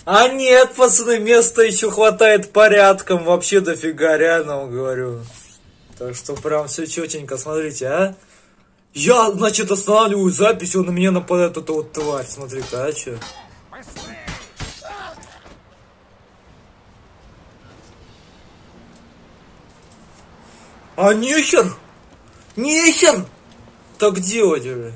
А нет, пацаны, места еще хватает порядком. Вообще дофига, реально вам говорю. Так что прям все четенько, смотрите, а. Я, значит, останавливаю запись, он на меня нападает, эта вот тварь. Смотри-ка, а че? А нехер! Нехер! Так делать уже.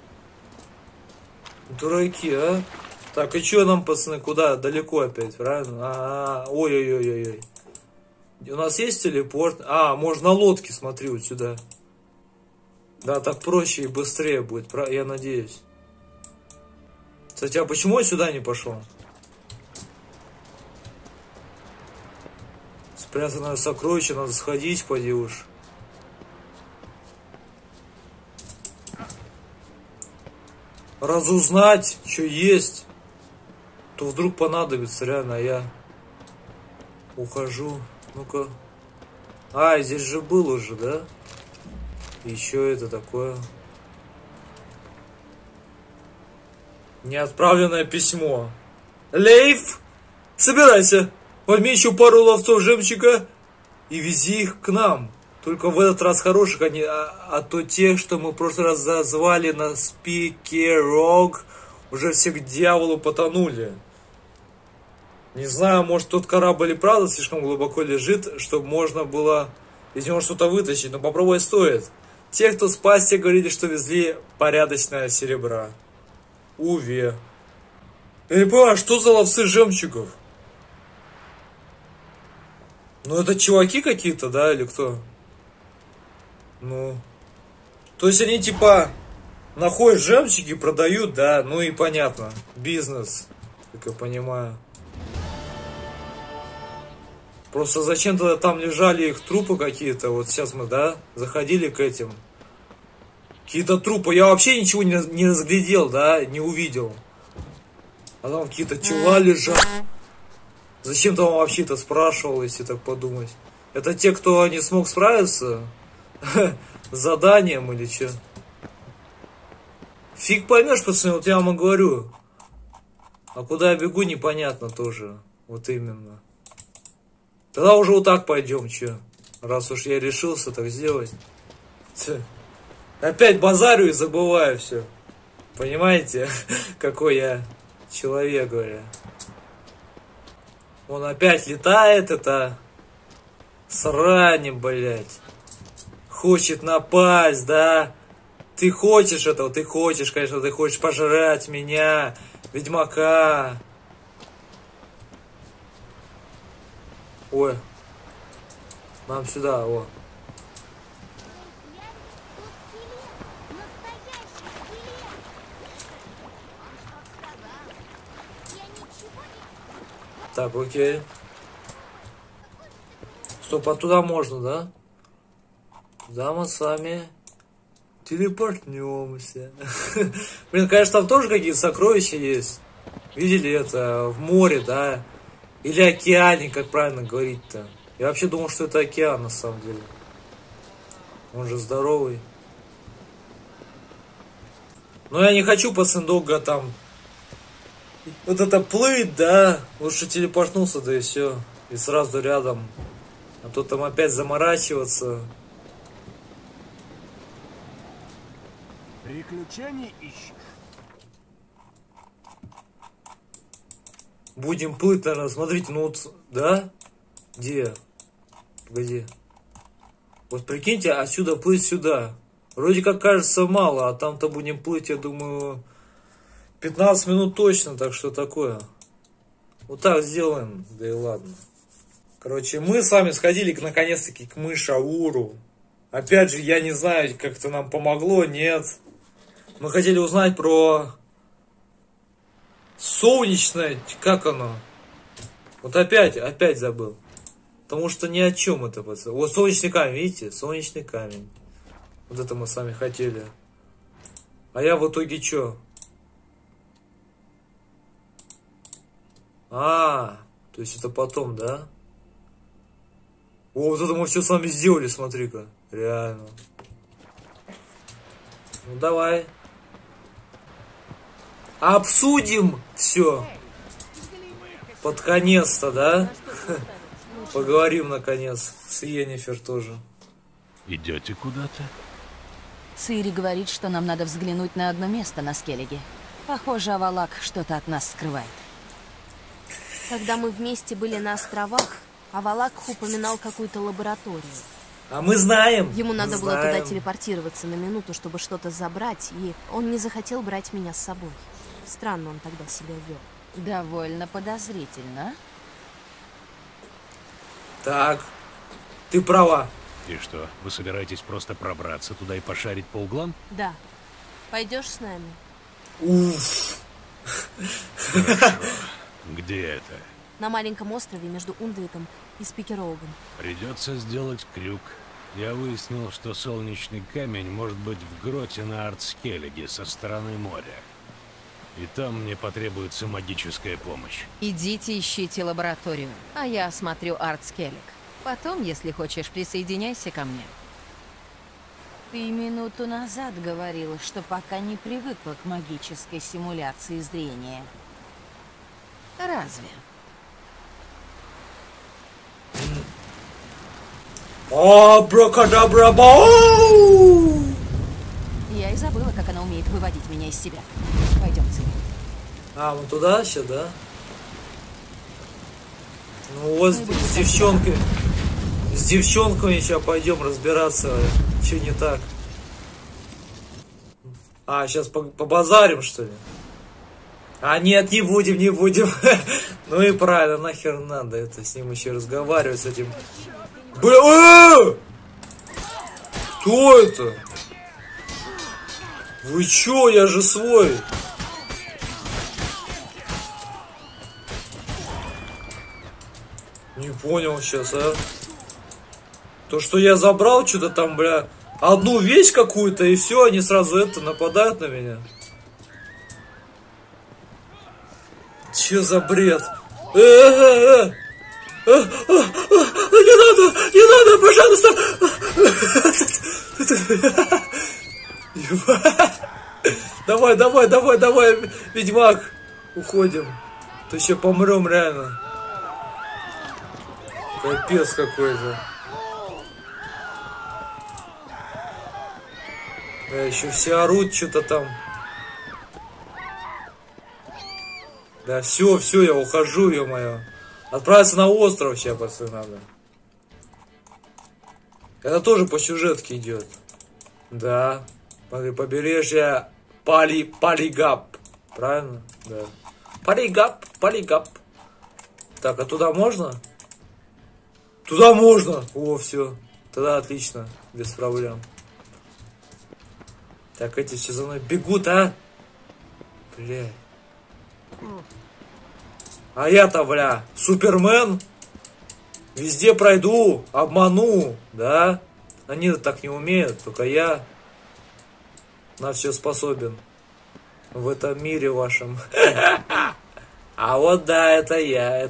Дураки, а? Так, и что нам, пацаны, куда? Далеко опять, правильно? Ой-ой-ой-ой-ой. У нас есть телепорт? А, можно на лодке, смотри, вот сюда. Да, так проще и быстрее будет, я надеюсь. Кстати, а почему я сюда не пошел? Спрятанное сокровище, надо сходить, поди уж. Разузнать, что есть. То вдруг понадобится, реально, а я ухожу. Ну-ка. А, здесь же был уже, да? Еще это такое. Неотправленное письмо. Лейф, собирайся. Возьми еще пару ловцов жемчуга и вези их к нам. Только в этот раз хороших, а то тех, что мы в прошлый раз зазвали на Спикерог, уже все к дьяволу потонули. Не знаю, может тот корабль и правда слишком глубоко лежит, чтобы можно было из него что-то вытащить, но попробовать стоит. Те, кто спас, те говорили, что везли порядочное серебра. Уве. Я не понимаю, что за ловцы жемчугов? Ну это чуваки какие-то, да, или кто? Ну. То есть они типа находят жемчуги, продают, да, ну и понятно. Бизнес, как я понимаю. Просто зачем тогда там лежали их трупы какие-то? Вот сейчас мы, да, заходили к этим. Какие-то трупы. Я вообще ничего не разглядел, да, не увидел. А там какие-то тела лежат. Зачем там вообще-то спрашивал, если так подумать? Это те, кто не смог справиться с заданием или что? Фиг поймешь, пацаны, вот я вам и говорю. А куда я бегу, непонятно тоже. Вот именно. Тогда уже вот так пойдем, че. Раз уж я решился так сделать. Опять базарю и забываю все. Понимаете, какой я человек, говоря. Он опять летает, это срань, блядь. Хочет напасть, да. Ты хочешь этого, ты хочешь, конечно, ты хочешь пожрать меня, ведьмака. Ой, нам сюда, о. Так, окей. Стоп, а туда можно, да? Да, мы с вами телепортнемся. Блин, конечно, там тоже какие-то сокровища есть. Видели это в море, да? Или океане, как правильно говорить-то. Я вообще думал, что это океан, на самом деле. Он же здоровый. Но я не хочу, пацан, долго там вот это плыть, да. Лучше телепортнулся, да и все. И сразу рядом. А то там опять заморачиваться. Приключений ищешь? Будем плыть, наверное. Смотрите, ну вот, да? Где? Погоди. Вот прикиньте, отсюда плыть сюда. Вроде как кажется мало, а там-то будем плыть, я думаю, 15 минут точно, так что такое. Вот так сделаем, да и ладно. Короче, мы с вами сходили наконец-таки к Мышауру. Опять же, я не знаю, как это нам помогло, нет. Мы хотели узнать про солнечное, как оно? Вот опять забыл. Потому что ни о чем это, пацаны. Вот солнечный камень, видите? Солнечный камень. Вот это мы с вами хотели. А я в итоге что? То есть это потом, да? О, вот это мы все с вами сделали, смотри-ка. Реально. Ну давай. Обсудим все. Под конец-то, да? Поговорим, наконец, с Йеннифер тоже. Идете куда-то? Цири говорит, что нам надо взглянуть на одно место на Скеллиге. Похоже, Авалак что-то от нас скрывает. Когда мы вместе были на островах, Авалак упоминал какую-то лабораторию. А мы знаем. Ему надо было знаем. туда телепортироваться на минуту, чтобы что-то забрать, и он не захотел брать меня с собой. Странно он тогда себя вел. Довольно подозрительно. Так, ты права. И что, вы собираетесь просто пробраться туда и пошарить по углам? Да. Пойдешь с нами? Уф. Хорошо. Где это? На маленьком острове между Ундвиком и Спикероугом. Придется сделать крюк. Я выяснил, что солнечный камень может быть в гроте на Артскеллиге со стороны моря. И там мне потребуется магическая помощь. Идите ищите лабораторию, а я осмотрю Артскеллиг. Потом, если хочешь, присоединяйся ко мне. Ты минуту назад говорила, что пока не привыкла к магической симуляции зрения. Разве? Абракадабра-бау! Я и забыла, как она умеет выводить меня из себя. Пойдем, Цири. А, вон туда сейчас, да? Ну вот с девчонкой. С девчонками сейчас пойдем разбираться, что не так. А, сейчас побазарим, что ли? А нет, не будем, не будем. Ну и правильно, нахер надо это с ним еще разговаривать, с этим. Бля! Кто это? Вы чё, я же свой. Не понял сейчас, а? То, что я забрал что-то там, бля, одну вещь какую-то, и все, они сразу это нападают на меня. Че за бред? Не надо, пожалуйста. Давай, ведьмак, уходим. То еще помрем реально. Капец какой-то. Да, еще все орут что-то там. Да, все, я ухожу, ё-моё. Отправиться на остров сейчас, пацаны, надо. Это тоже по сюжетке идет. Да. Побережье Полигап. Правильно? Да. Полигап. Так, а туда можно? Туда можно! О, все. Тогда отлично. Без проблем. Так, эти все за мной бегут, а? Бля. А я-то, бля, Супермен. Везде пройду, обману, да? Они-то так не умеют, только я на все способен. В этом мире вашем. А вот да, это я.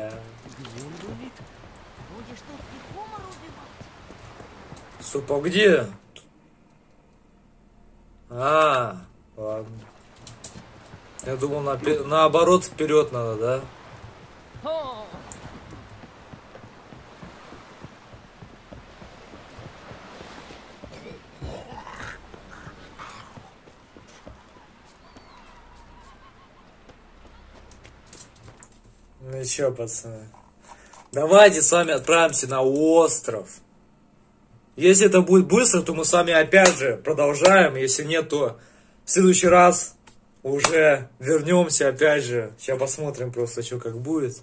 Стоп, а где? А, ладно. Я думал, наоборот, вперед надо, да? Ну и чё, пацаны? Давайте с вами отправимся на остров. Если это будет быстро, то мы с вами опять же продолжаем. Если нет, то в следующий раз уже вернемся опять же. Сейчас посмотрим просто, что как будет.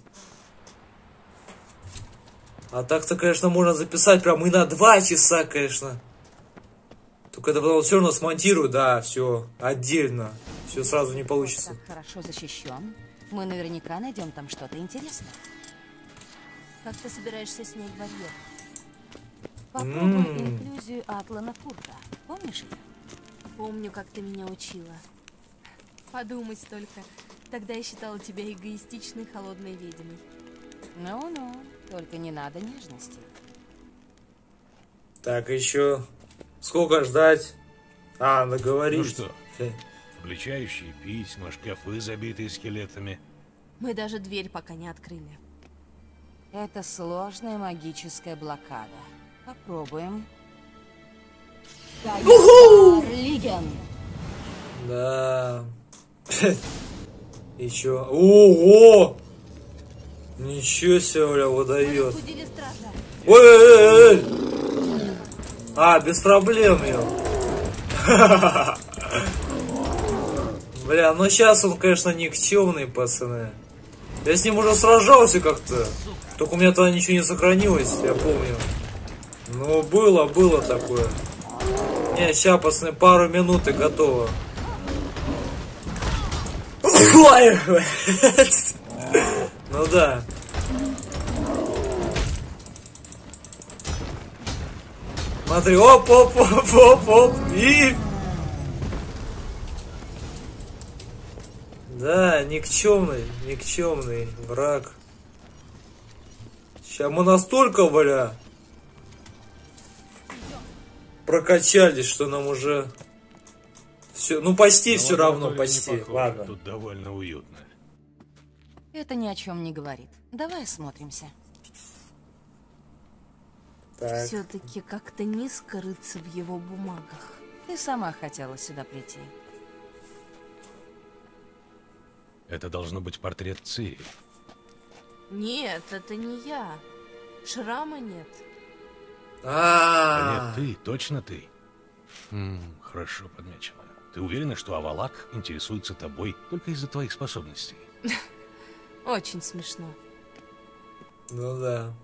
А так-то, конечно, можно записать прям и на 2 часа, конечно. Только это потом все равно смонтирую, да, все отдельно. Все сразу не получится. Так хорошо защищен. Мы наверняка найдем там что-то интересное. Как ты собираешься снять барьер? Попробуй инклюзию Атлана Курта. Помнишь ее? Помню, как ты меня учила. Подумать только. Тогда я считала тебя эгоистичной, холодной ведьмой. Ну-ну, только не надо нежности. Так, еще сколько ждать? А, договорились. Ну что, обличающие письма, шкафы, забитые скелетами. Мы даже дверь пока не открыли. Это сложная магическая блокада. Попробуем. Лиген. Да. И чё? Ого! Ничего себе, бля, выдает. Разбудили стража. Ой! А, без проблем, ё. Бля, ну сейчас он, конечно, никчемный, пацаны. Я с ним уже сражался как-то. Только у меня тогда ничего не сохранилось, я помню. Ну, было такое. Не, сейчас, пацаны, пару минут и готово. Ой, ну да. Смотри, оп, и... Да, никчемный враг. Сейчас мы настолько, бля, прокачались, что нам уже... Все, ну почти все равно, почти. Похоже, Ладно. тут довольно уютно. Это ни о чем не говорит. Давай осмотримся. Так. Все-таки как-то низко рыться в его бумагах. Ты сама хотела сюда прийти. Это должно быть портрет Цири. Нет, это не я. Шрама нет. Да нет, ты, точно ты. Хорошо подмечено. Ты уверена, что Авалак интересуется тобой только из-за твоих способностей? Очень смешно. Ну да.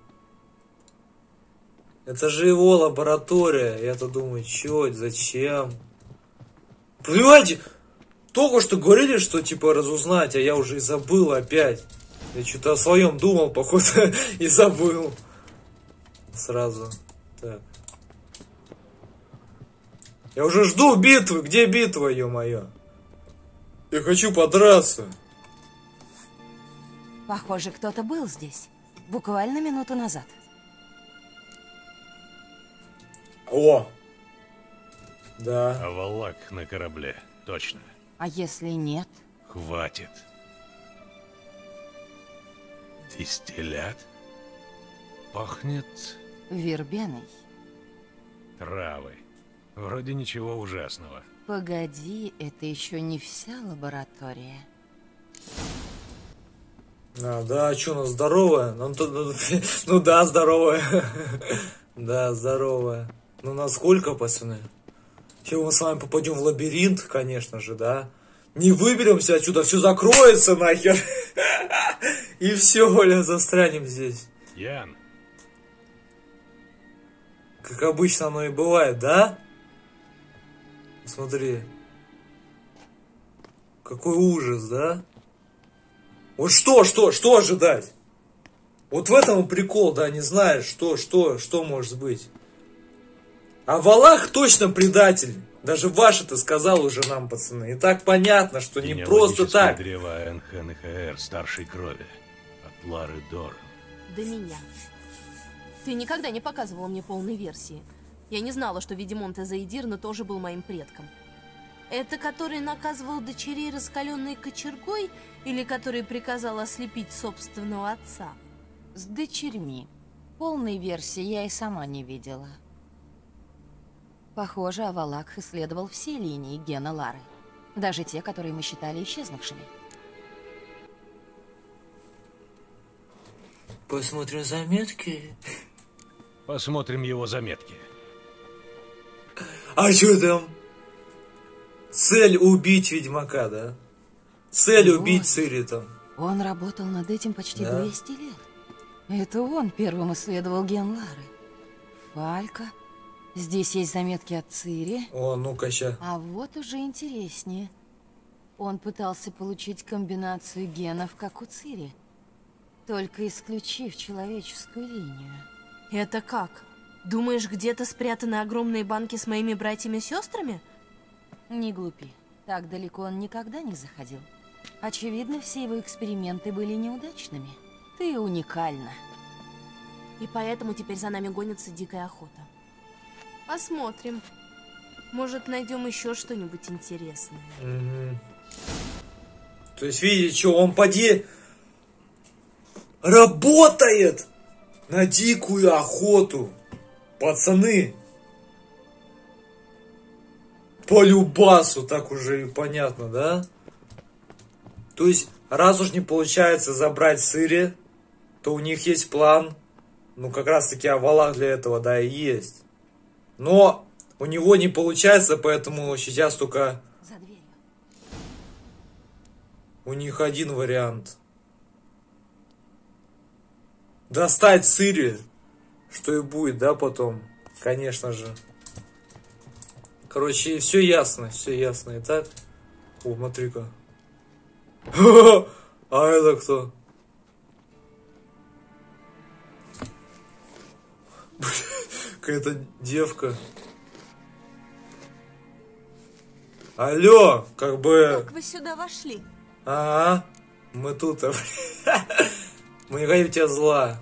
Это же его лаборатория. Я-то думаю, чё, зачем? Понимаете, только что говорили, что типа разузнать, а я уже и забыл опять. Я что-то о своем думал, походу, и забыл. Сразу. Так. Я уже жду битвы. Где битва, ё-моё? Я хочу подраться. Похоже, кто-то был здесь. Буквально минуту назад. О! Да. Авалак на корабле, точно. А если нет? Хватит. Дистиллят? Пахнет Вербеной. травой. Вроде ничего ужасного. Погоди, это еще не вся лаборатория. Да, что, ну здоровая? Ну да, здоровая. Да, здоровая. Ну насколько, пацаны? Сейчас мы с вами попадем в лабиринт, конечно же, да? Не выберемся отсюда, все закроется нахер. И все, Оля, застрянем здесь. Ян, Как обычно оно и бывает, да? Смотри. Какой ужас, да? Вот что ожидать? Вот в этом и прикол, да, не знаешь, что может быть. А Валах точно предатель. Даже ваш это сказал уже нам, пацаны. И так понятно, что не просто так. Древо НХНХР старшей крови. От Лары Дорн. До меня. Ты никогда не показывала мне полной версии. Я не знала, что Ведимон Тезаидирна тоже был моим предком. Это который наказывал дочерей раскаленной кочергой или который приказал ослепить собственного отца? С дочерьми. Полной версии я и сама не видела. Похоже, Авалак исследовал все линии гена Лары. Даже те, которые мы считали исчезнувшими. Посмотрим заметки. Посмотрим его заметки. А что там? Цель убить ведьмака, да? Цель Вот. убить Цири там. Он работал над этим почти Да. 200 лет. Это он первым исследовал ген Лары. Фалька. Здесь есть заметки от Цири. О, ну-ка ща. А вот уже интереснее. Он пытался получить комбинацию генов, как у Цири, только исключив человеческую линию. Это как? Думаешь, где-то спрятаны огромные банки с моими братьями-сестрами? Не глупи. Так далеко он никогда не заходил. Очевидно, все его эксперименты были неудачными. Ты уникальна. И поэтому теперь за нами гонится дикая охота. Посмотрим. Может, найдем еще что-нибудь интересное. Угу. То есть, видите, что он поди работает на дикую охоту. Пацаны. По любасу, так уже и понятно, да? То есть, раз уж не получается забрать Цири, то у них есть план. Ну, как раз таки Авалах для этого, да, и есть. Но у него не получается, поэтому сейчас только За дверью. у них один вариант. Достать Цири. Что и будет, да, потом. Конечно же. Короче, все ясно, все ясно. Итак. О, смотри-ка. А это кто? Какая-то девка. Алло, как бы... Как вы сюда вошли? Ага, мы тут. Мы не хотим тебя зла.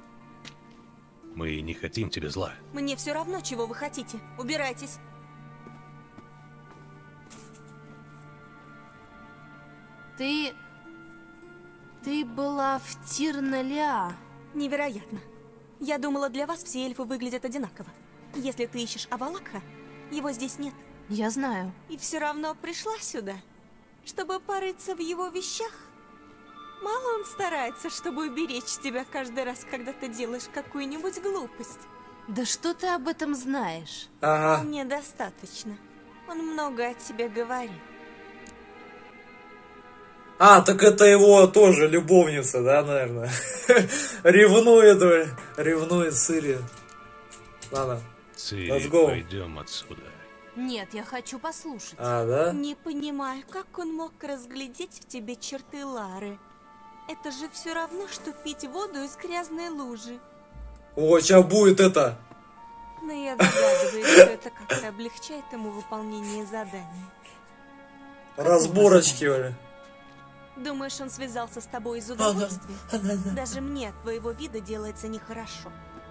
Мы не хотим тебе зла. Мне все равно, чего вы хотите. Убирайтесь. Ты была в Тир-на-Лиа. Невероятно. Я думала, для вас все эльфы выглядят одинаково. Если ты ищешь Авалакха, его здесь нет. Я знаю. И все равно пришла сюда, чтобы порыться в его вещах. Мало он старается, чтобы уберечь тебя каждый раз, когда ты делаешь какую-нибудь глупость. Да что ты об этом знаешь? Ага. Мне достаточно. Он много о тебе говорит. А, так это его тоже любовница, да, наверное? Ревнует Цири. Ладно. Цири, Let's go. пойдем отсюда. Нет, я хочу послушать. А, да? Не понимаю, как он мог разглядеть в тебе черты Лары. Это же все равно, что пить воду из грязной лужи. О, сейчас будет это. Но я догадываюсь, что это как-то облегчает ему выполнение задания. Разборочки, Оля. Думаешь, он связался с тобой из удовольствия? Даже мне от твоего вида делается нехорошо.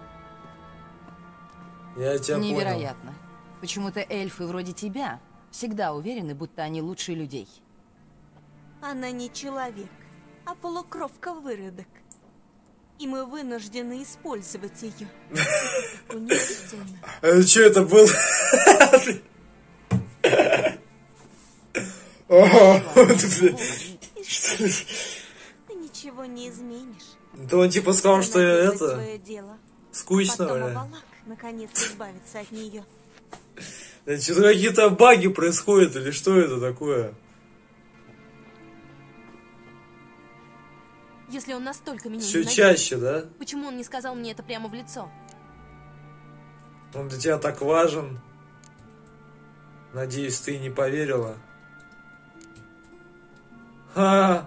Я тебя понял. Невероятно. Почему-то эльфы вроде тебя всегда уверены, будто они лучше людей. Она не человек, а полукровка-выродок. И мы вынуждены использовать ее. Это унизительно. Что это было? О, Ты ничего не изменишь. да он типа сказал, что Делать это свое дело. скучно, Потом Оля. Авалак наконец избавится от нее. Что-то какие-то баги происходят или что это такое? Если он настолько меня Все ненавидит, чаще, да? почему он не сказал мне это прямо в лицо? Он для тебя так важен. Надеюсь, ты не поверила. Ха!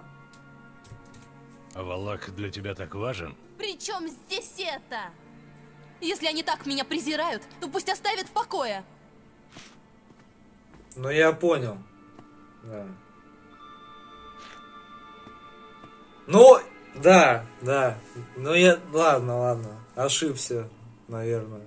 Авалак для тебя так важен? Причем здесь это? Если они так меня презирают, то пусть оставят в покое. Ну я понял. Да. Ну, да. Ну я. Ладно. Ошибся, наверное.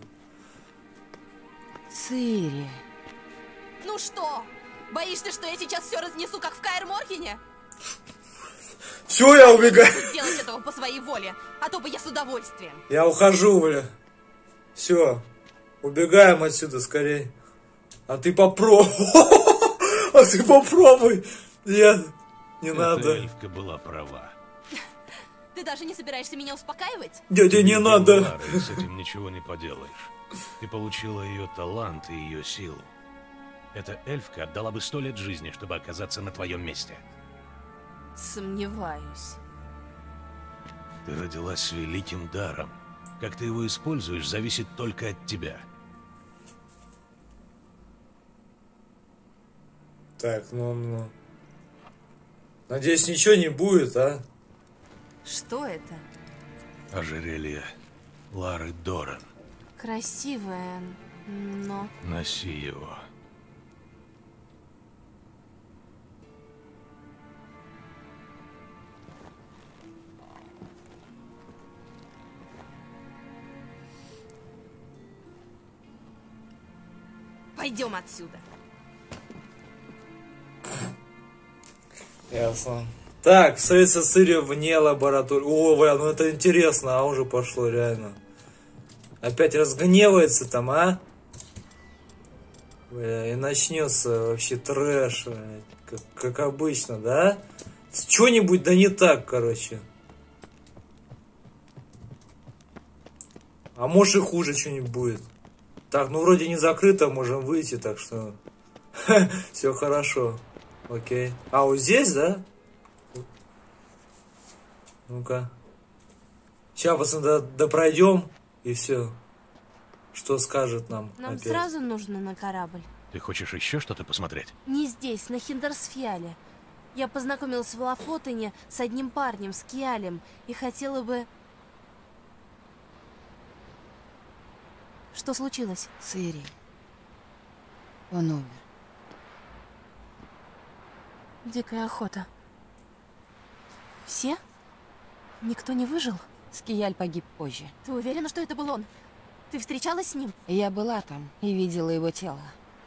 Цири. Ну что, боишься, что я сейчас все разнесу, как в Каэр Морхене? Все, я убегаю. Сделать этого по своей воле, а то бы я с удовольствием. Я ухожу, бля. Все. Убегаем отсюда скорей. А ты попробуй. А ты попробуй. Нет, не Эта надо. эльфка была права. Ты даже не собираешься меня успокаивать? Дядя, не надо. Лары, с этим ничего не поделаешь. Ты получила ее талант и ее силу. Эта эльфка отдала бы 100 лет жизни, чтобы оказаться на твоем месте. Сомневаюсь. Ты родилась с великим даром. Как ты его используешь, зависит только от тебя. Так, ну. Надеюсь, ничего не будет, а? Что это? Ожерелье Лары Доран. Красивое, но... Носи его. Пойдем отсюда. Ясно. Так, строится сырье вне лаборатории. О, бля, ну это интересно, а уже пошло реально. Опять разгневается там, а? Бля, и начнется вообще трэш, как обычно, да? Что-нибудь да не так, короче. А может и хуже что-нибудь будет. Так, ну вроде не закрыто, можем выйти, так что все хорошо. Окей. А вот здесь, да? Ну-ка. Сейчас, пацаны, допройдем и все. Что скажет нам Нам опять? сразу нужно на корабль. Ты хочешь еще что-то посмотреть? Не здесь, на Хиндерсфьяле. Я познакомилась в Лафотене с одним парнем, с Киалем, и хотела бы... Что случилось? Цири. Он умер. Дикая охота. Все? Никто не выжил? Скияль погиб позже. Ты уверена, что это был он? Ты встречалась с ним? Я была там и видела его тело.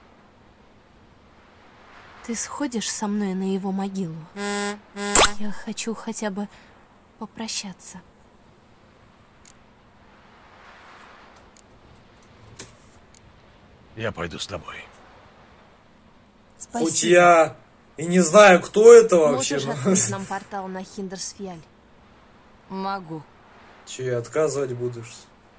Ты сходишь со мной на его могилу? Я хочу хотя бы попрощаться. Я пойду с тобой. Спасибо. Хоть я и не знаю, кто это вообще. Можешь открыть нам портал на Хиндерсфьяль? Могу. Че, я отказывать будешь?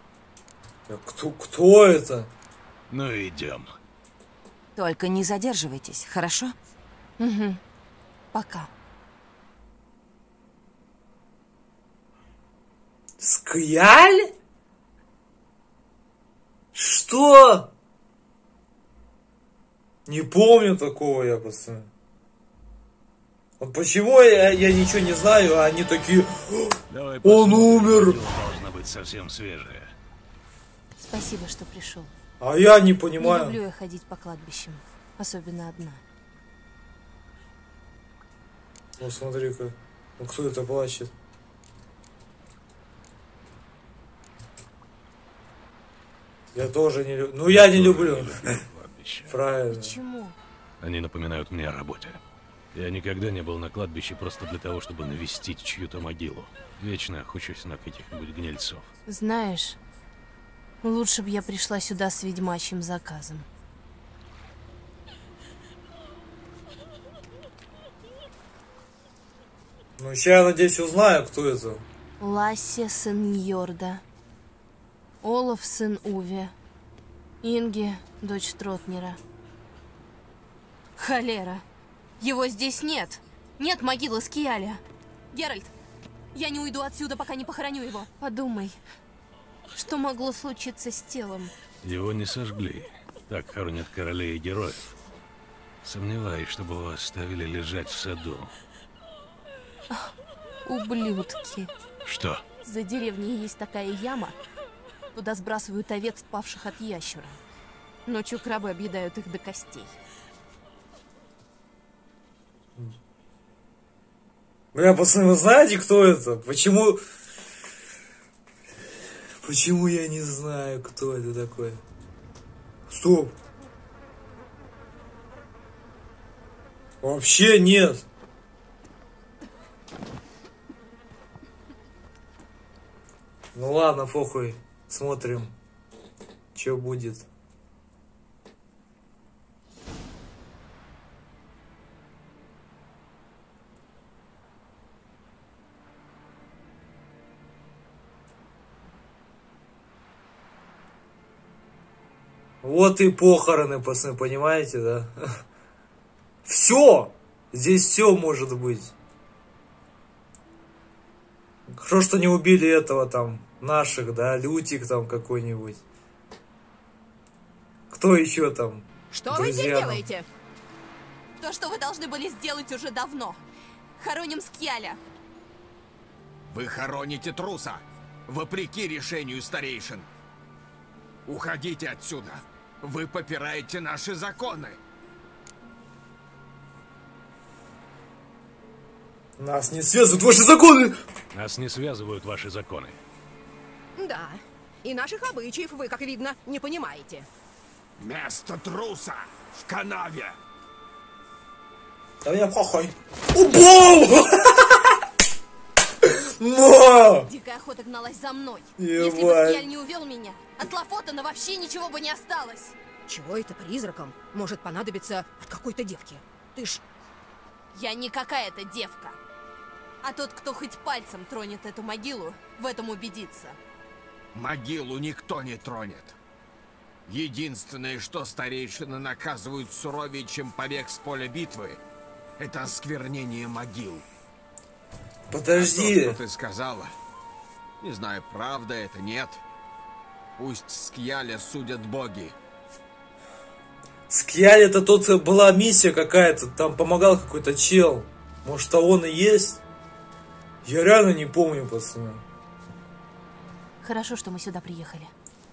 Кто это? Ну идем. Только не задерживайтесь, хорошо? Угу. Пока. Скияль? Что? Не помню такого я, пацаны. Вот почему я ничего не знаю, а они такие... Давай Он посмотрим, умер! могила должна быть совсем свежая. Спасибо, что пришел. А я не Не понимаю. люблю я ходить по кладбищам. Особенно одна. Ну смотри-ка. Ну кто это плачет? Я тоже не люблю. Ну я не люблю. Кладбище. Правильно. Почему? Они напоминают мне о работе. Я никогда не был на кладбище просто для того, чтобы навестить чью-то могилу. Вечно охочусь на каких-нибудь гнильцов. Знаешь, лучше бы я пришла сюда с ведьмачьим заказом. Ну сейчас, я надеюсь, узнаю, кто это. Лассе, сын Ньорда. Олаф, сын Уве. Инги, дочь Тротнера. Холера. Его здесь нет. Нет могилы Скиаля. Геральт, я не уйду отсюда, пока не похороню его. Подумай, что могло случиться с телом? Его не сожгли. Так хоронят королей и героев. Сомневаюсь, чтобы его оставили лежать в саду. Ублюдки. Что? За деревней есть такая яма. Туда сбрасывают овец, павших от ящера. Ночью крабы объедают их до костей. Бля, пацаны, вы знаете, кто это? Почему... Почему я не знаю, кто это такой? Стоп. Вообще нет. Ну ладно, похуй. Смотрим, что будет. Вот и похороны, пацаны, понимаете, да? Все! Здесь все может быть. Хорошо, что не убили этого там, наших, да, Лютик там какой-нибудь. Кто еще там? Что вы здесь Друзья, ну. делаете? То, что вы должны были сделать уже давно. Хороним Скиаля. Вы хороните труса, вопреки решению старейшин. Уходите отсюда. Вы попираете наши законы. Нас не связывают ваши законы! Нас не связывают ваши законы. Да. И наших обычаев вы, как видно, не понимаете. Место труса в канаве. Да меня похуй. Убол! Но! Дикая охота гналась за мной. Ебать. Если бы Скьяль не увел меня, от Лафотана вообще ничего бы не осталось. Чего это призраком может понадобиться от какой-то девки? Ты ж... Я не какая-то девка. А тот, кто хоть пальцем тронет эту могилу, в этом убедится. Могилу никто не тронет. Единственное, что старейшины наказывают суровее, чем побег с поля битвы, это осквернение могил. Подожди. А то, что ты сказала, не знаю, правда это, нет. Пусть Скьяля судят боги. Скьяль это тут была миссия какая-то, там помогал какой-то чел. Может, а он и есть? Я реально не помню, пацаны. Хорошо, что мы сюда приехали.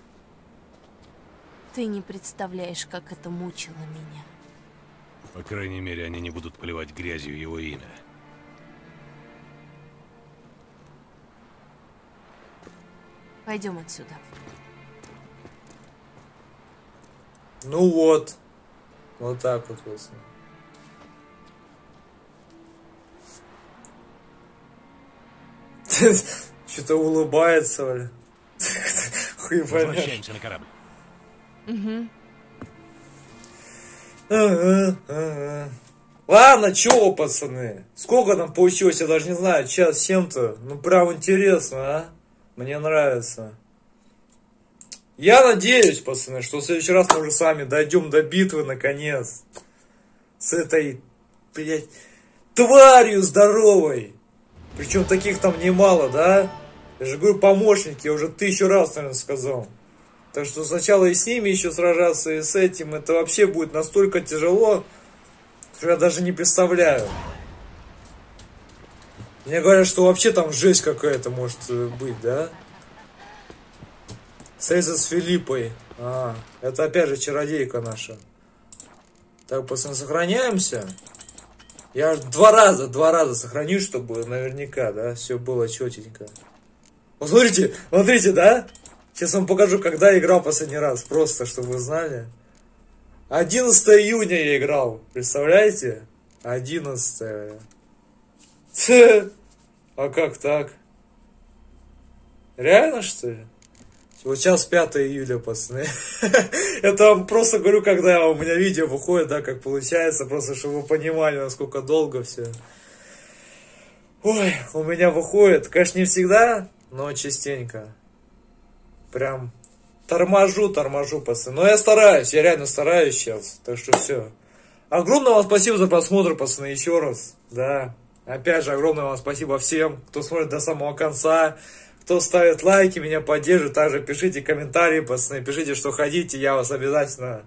Ты не представляешь, как это мучило меня. По крайней мере, они не будут поливать грязью его имя. Пойдем отсюда. Ну вот. Вот так вот, пацаны. Что-то улыбается, Оля. Хуй поймешь. Возвращаемся на корабль. Ладно, чё, пацаны? Сколько там получилось, я даже не знаю, час с чем-то. Ну, прям интересно, а? Мне нравится. Я надеюсь, пацаны, что в следующий раз мы уже сами дойдем до битвы, наконец. С этой, блядь, тварью здоровой. Причем таких там немало, да? Я же говорю, помощники, я уже 1000 раз, наверное, сказал. Так что сначала и с ними еще сражаться, и с этим. Это вообще будет настолько тяжело, что я даже не представляю. Мне говорят, что вообще там жесть какая-то может быть, да? Встретиться с Филиппой. Это опять же чародейка наша. Так, пацаны, сохраняемся. Я два раза сохраню, чтобы наверняка, да, все было четенько. Вот смотрите, да? Сейчас вам покажу, когда я играл последний раз. Просто, чтобы вы знали. 11 июня я играл. Представляете? 11. А как так? Реально, что ли? Вот сейчас 5 июля, пацаны. Это вам просто говорю, когда у меня видео выходит, да, как получается. Просто, чтобы вы понимали, насколько долго все. Ой, у меня выходит. Конечно, не всегда, но частенько. Прям торможу, пацаны. Но я стараюсь, я реально стараюсь сейчас. Так что все. Огромное вам спасибо за просмотр, пацаны, еще раз. Да. Опять же, огромное вам спасибо всем, кто смотрит до самого конца. Кто ставит лайки, меня поддерживает. Также пишите комментарии, пацаны. Пишите, что хотите. Я вас обязательно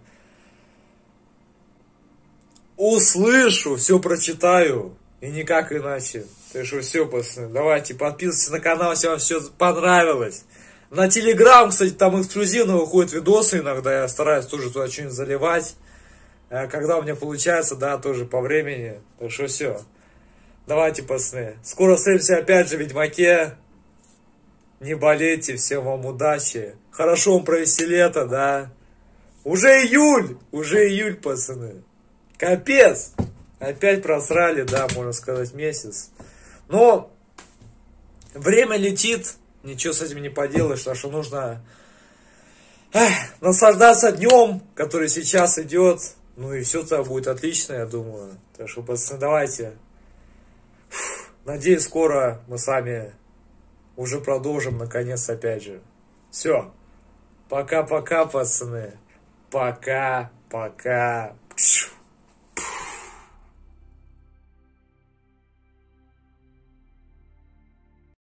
услышу, все прочитаю. И никак иначе. Так что все, пацаны. Давайте подписывайтесь на канал, если вам все понравилось. На Телеграм, кстати, там эксклюзивно выходят видосы иногда. Я стараюсь тоже туда что-нибудь заливать. Когда у меня получается, да, тоже по времени. Так что все. Давайте, пацаны. Скоро встретимся опять же в Ведьмаке. Не болейте, всем вам удачи. Хорошо вам провести лето, да. Уже июль, пацаны. Капец. Опять просрали, да, можно сказать, месяц. Но время летит. Ничего с этим не поделаешь, потому что нужно наслаждаться днем, который сейчас идет. Ну и все тогда будет отлично, я думаю. Так что, пацаны, давайте. Надеюсь, скоро мы с вами уже продолжим, наконец, опять же. Все. Пока-пока, пацаны. Пока-пока.